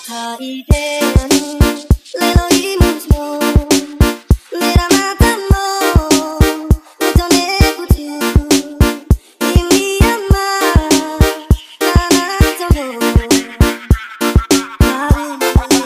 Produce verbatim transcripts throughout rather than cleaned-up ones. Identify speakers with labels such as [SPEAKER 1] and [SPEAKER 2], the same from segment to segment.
[SPEAKER 1] 咲いてあるレロリムズもメラマタもメトネプチューイミヤマナナトロある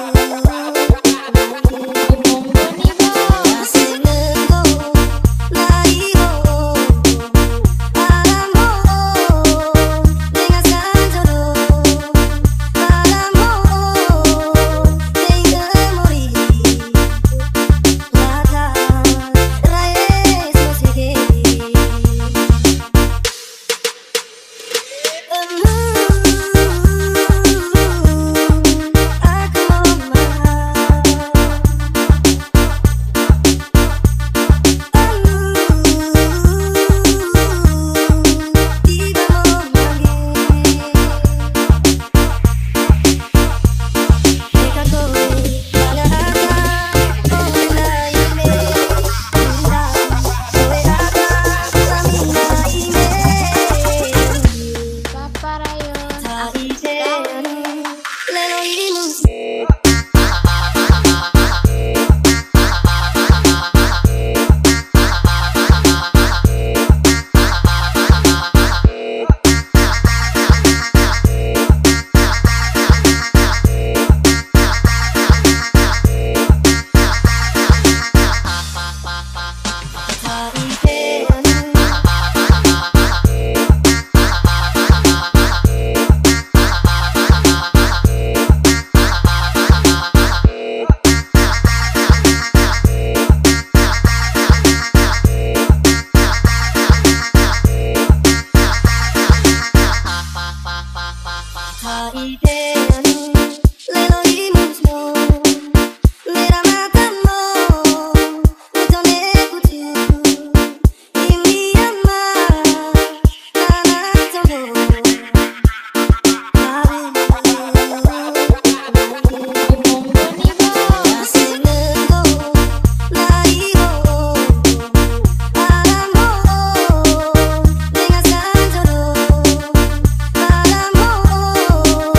[SPEAKER 1] 咲いてあるレロリムズもメラマタもメトネプチューイミヤマナナトロある汗ぬごないごあらも目がさんじょろあらも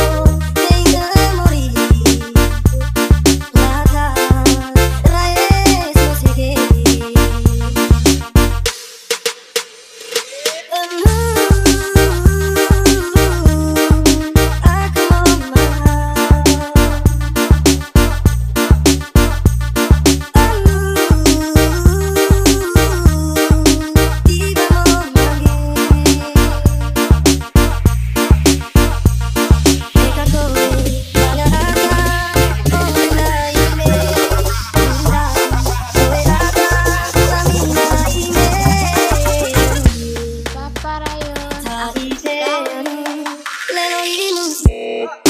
[SPEAKER 1] 咲いてあるレロリムズ